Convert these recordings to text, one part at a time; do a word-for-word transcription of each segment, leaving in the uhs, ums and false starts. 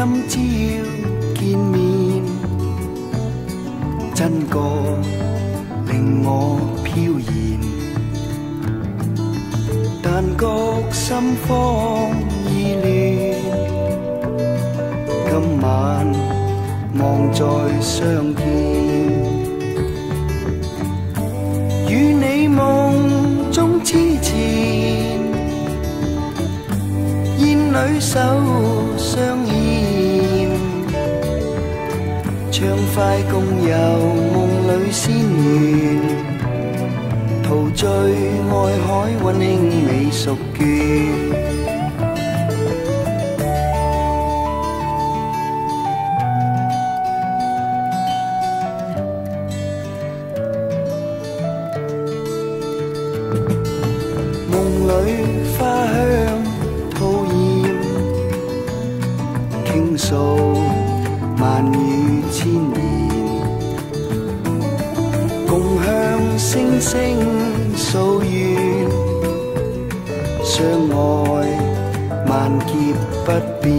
今朝見面，真覺令我飄然，但覺心慌意亂。今晚望再相見，與你夢中痴纏，煙裏手相牽，暢快共遊夢裏仙緣，陶醉愛海溫馨美淑眷。花香吐豔，傾訴萬語千言，共向星星訴願，相愛萬劫不變，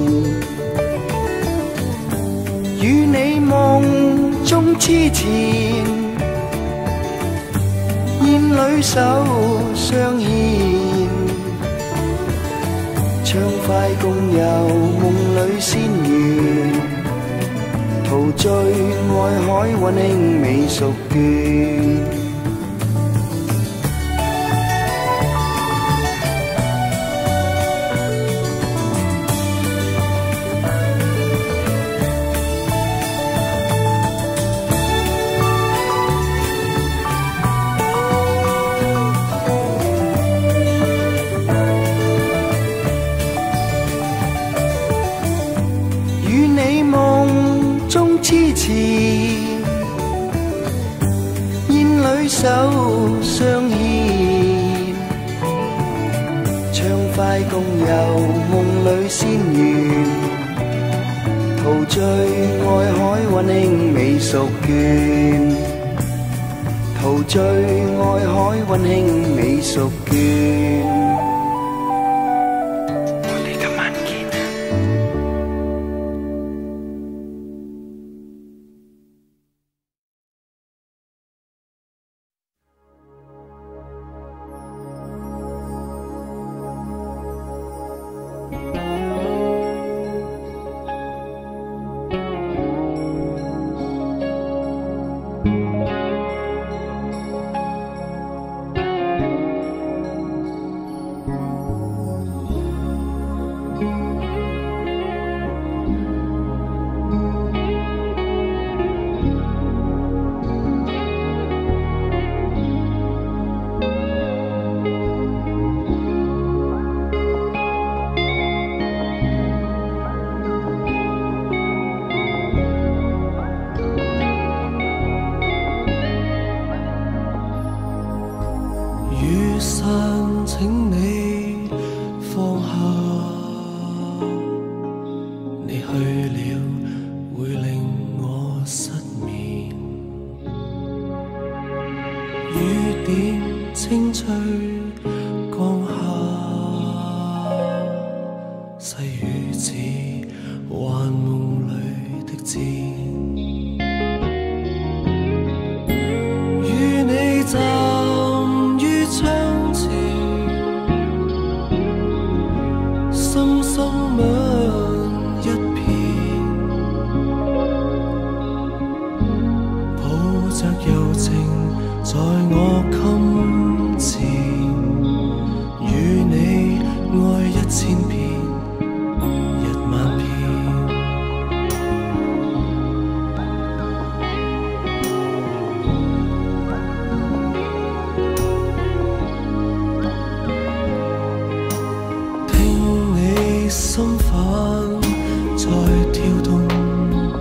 與你夢中痴纏，煙裏手相牽，暢快共遊夢裏仙緣，陶醉愛海溫馨美淑眷。痴纏，煙裏手相牽，暢快共遊夢裏仙緣，陶醉愛海溫馨美淑眷，陶醉愛海溫馨美淑眷。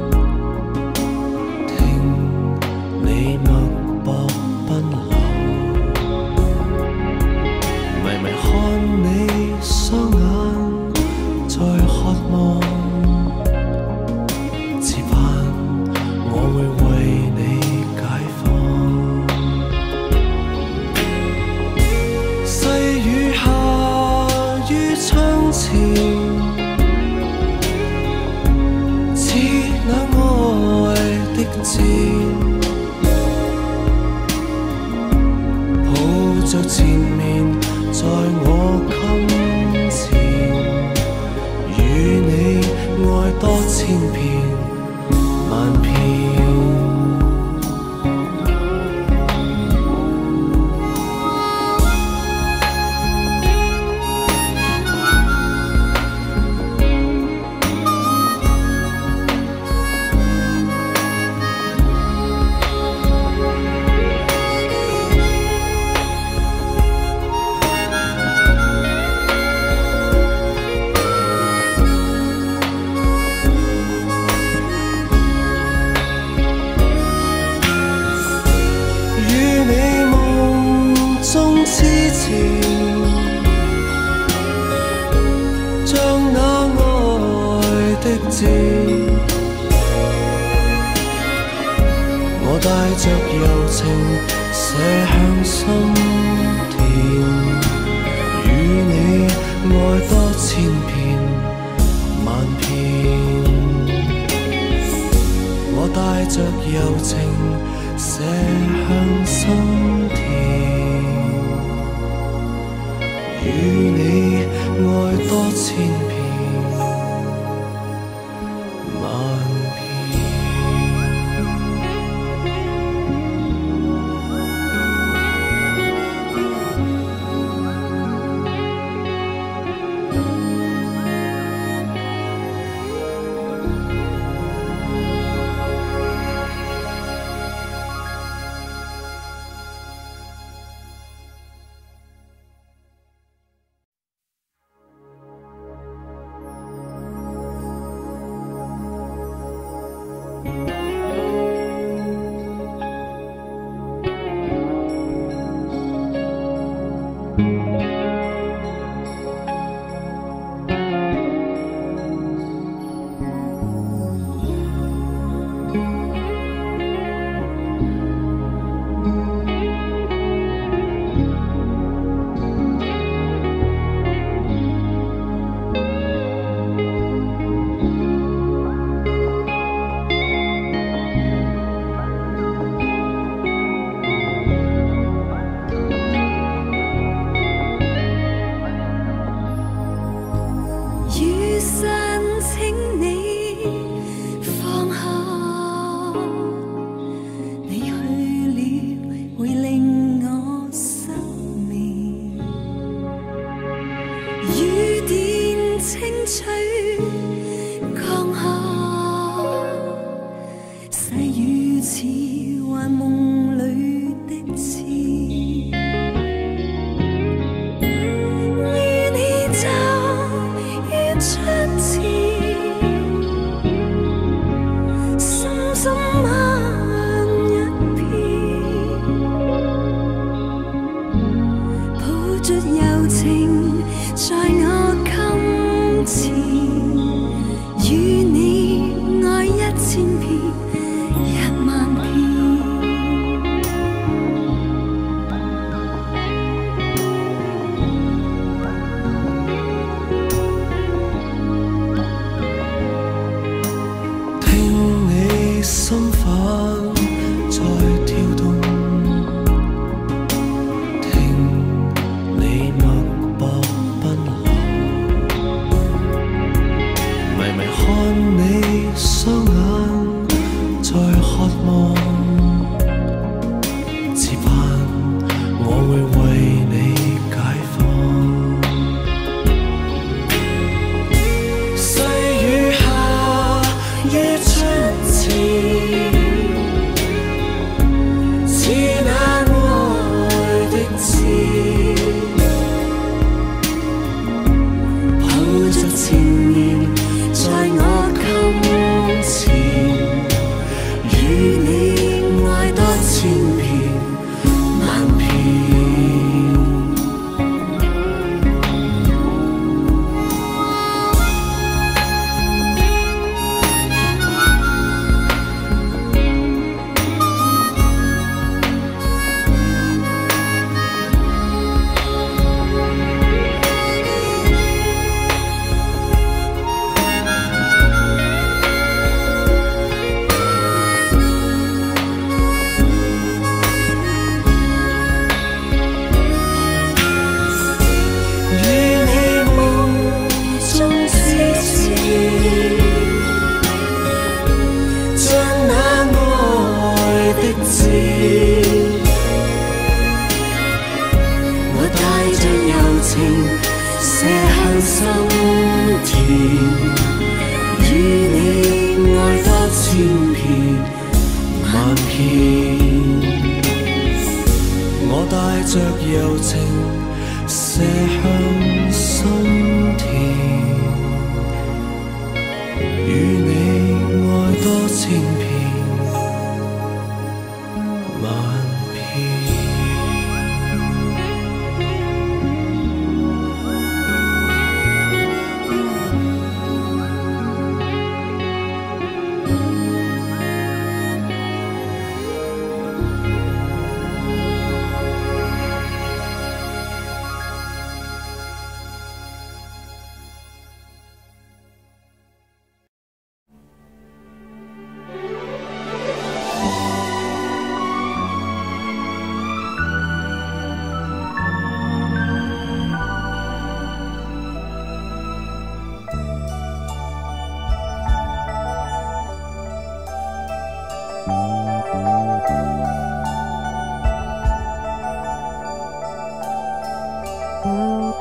你脈搏奔流。 像那愛的字，我帶着柔情寫向心田，與你愛多千遍萬遍。我帶着柔情寫向心田，與你愛多千遍萬遍。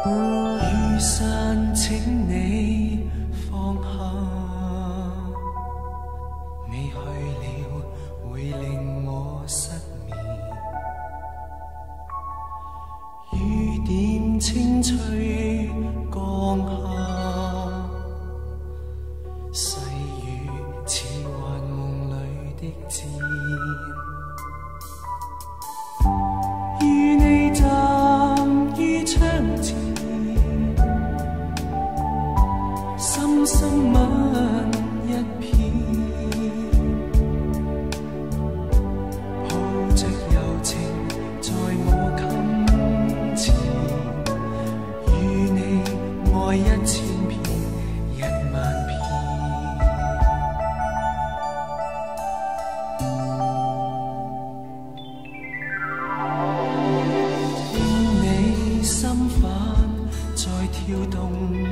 雨傘請你放下，你去了會令我失眠。雨點清脆降下，細雨似幻夢裏的箭。與你站於窗前，深深吻一片，抱着柔情在我襟前，與你愛一千遍一萬遍。聽你心瓣在跳動，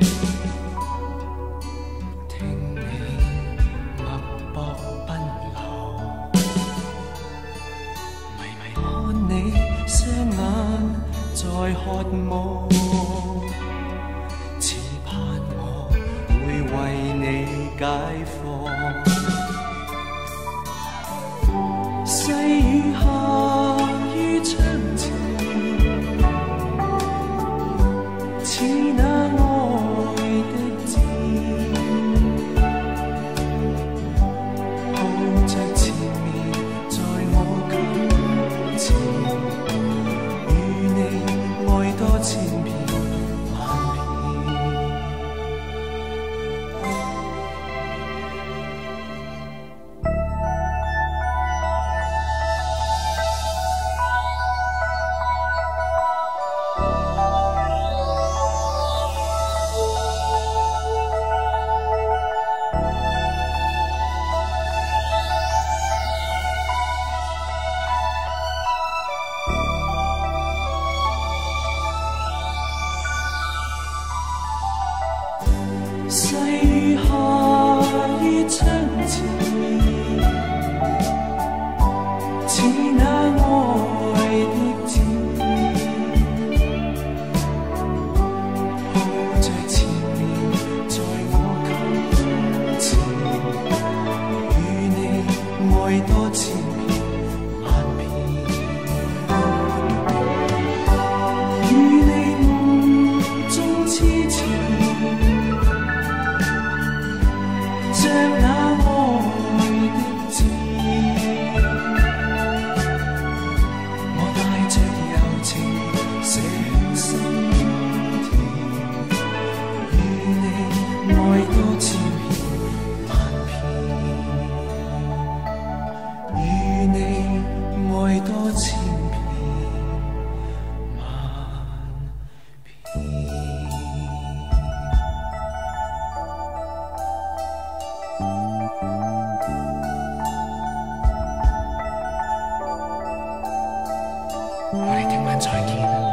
在渴望，似盼我會為你解放。細雨下於窗前，似那愛的箭，抱着纏綿在我襟前。愛多千遍萬遍，細雨下於窗前，似那愛的箭，抱着纏綿在我襟前，與你愛多千遍萬遍，與你夢中痴纏，像那愛的箭，我帶着柔情寫向心田，與你愛多千遍萬遍，與你愛多千遍萬遍。我哋聽晚再見。